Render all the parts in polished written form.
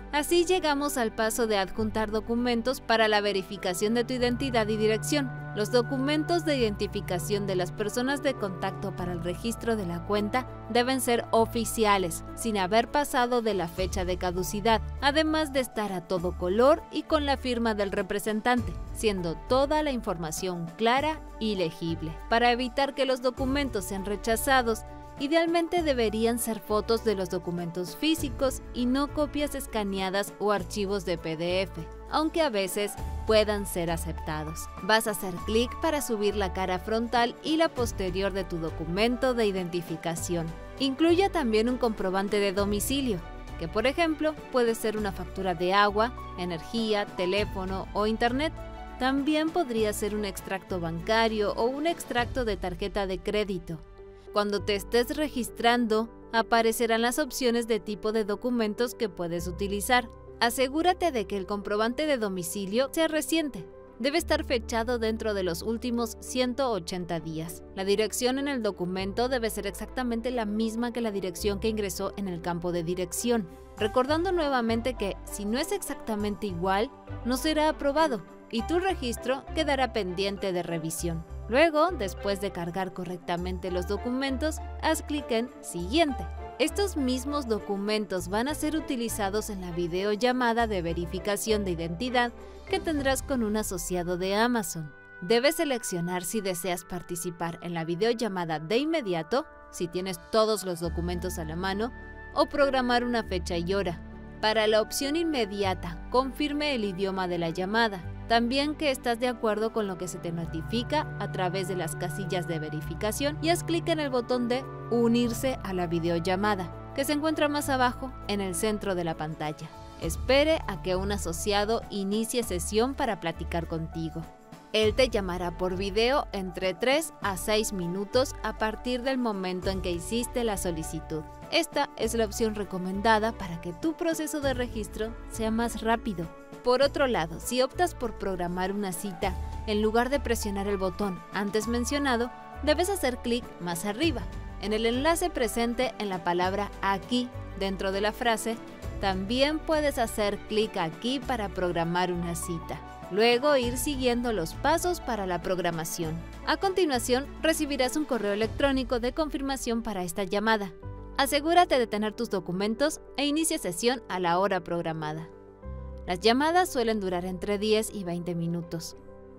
Así llegamos al paso de adjuntar documentos para la verificación de tu identidad y dirección. Los documentos de identificación de las personas de contacto para el registro de la cuenta deben ser oficiales, sin haber pasado de la fecha de caducidad, además de estar a todo color y con la firma del representante, siendo toda la información clara y legible. Para evitar que los documentos sean rechazados, idealmente deberían ser fotos de los documentos físicos y no copias escaneadas o archivos de PDF, aunque a veces puedan ser aceptados. Vas a hacer clic para subir la cara frontal y la posterior de tu documento de identificación. Incluye también un comprobante de domicilio, que por ejemplo puede ser una factura de agua, energía, teléfono o internet. También podría ser un extracto bancario o un extracto de tarjeta de crédito. Cuando te estés registrando, aparecerán las opciones de tipo de documentos que puedes utilizar. Asegúrate de que el comprobante de domicilio sea reciente. Debe estar fechado dentro de los últimos 180 días. La dirección en el documento debe ser exactamente la misma que la dirección que ingresó en el campo de dirección. Recordando nuevamente que, si no es exactamente igual, no será aprobado y tu registro quedará pendiente de revisión. Luego, después de cargar correctamente los documentos, haz clic en Siguiente. Estos mismos documentos van a ser utilizados en la videollamada de verificación de identidad que tendrás con un asociado de Amazon. Debes seleccionar si deseas participar en la videollamada de inmediato, si tienes todos los documentos a la mano, o programar una fecha y hora. Para la opción inmediata, confirme el idioma de la llamada. También que estás de acuerdo con lo que se te notifica a través de las casillas de verificación y haz clic en el botón de Unirse a la videollamada, que se encuentra más abajo en el centro de la pantalla. Espere a que un asociado inicie sesión para platicar contigo. Él te llamará por video entre 3 a 6 minutos a partir del momento en que hiciste la solicitud. Esta es la opción recomendada para que tu proceso de registro sea más rápido. Por otro lado, si optas por programar una cita, en lugar de presionar el botón antes mencionado, debes hacer clic más arriba, en el enlace presente en la palabra Aquí, dentro de la frase. También puedes hacer clic aquí para programar una cita. Luego ir siguiendo los pasos para la programación. A continuación, recibirás un correo electrónico de confirmación para esta llamada. Asegúrate de tener tus documentos e inicia sesión a la hora programada. Las llamadas suelen durar entre 10 y 20 minutos.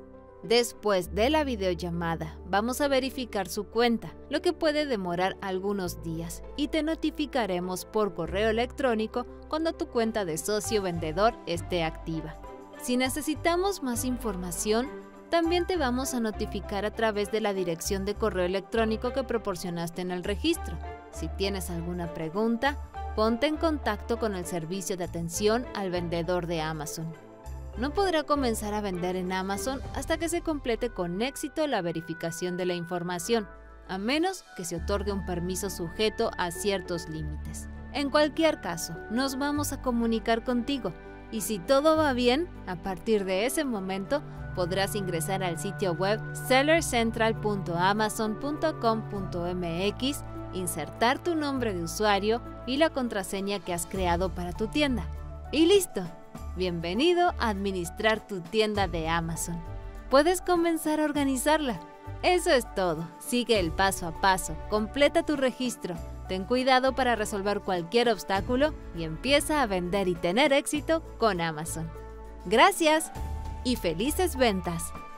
Después de la videollamada, vamos a verificar su cuenta, lo que puede demorar algunos días, y te notificaremos por correo electrónico cuando tu cuenta de socio vendedor esté activa. Si necesitamos más información, también te vamos a notificar a través de la dirección de correo electrónico que proporcionaste en el registro. Si tienes alguna pregunta, ponte en contacto con el servicio de atención al vendedor de Amazon. No podrá comenzar a vender en Amazon hasta que se complete con éxito la verificación de la información, a menos que se otorgue un permiso sujeto a ciertos límites. En cualquier caso, nos vamos a comunicar contigo y si todo va bien, a partir de ese momento podrás ingresar al sitio web sellercentral.amazon.com.mx, insertar tu nombre de usuario y la contraseña que has creado para tu tienda. ¡Y listo! Bienvenido a administrar tu tienda de Amazon. Puedes comenzar a organizarla. Eso es todo. Sigue el paso a paso, completa tu registro, ten cuidado para resolver cualquier obstáculo y empieza a vender y tener éxito con Amazon. ¡Gracias! Y felices ventas.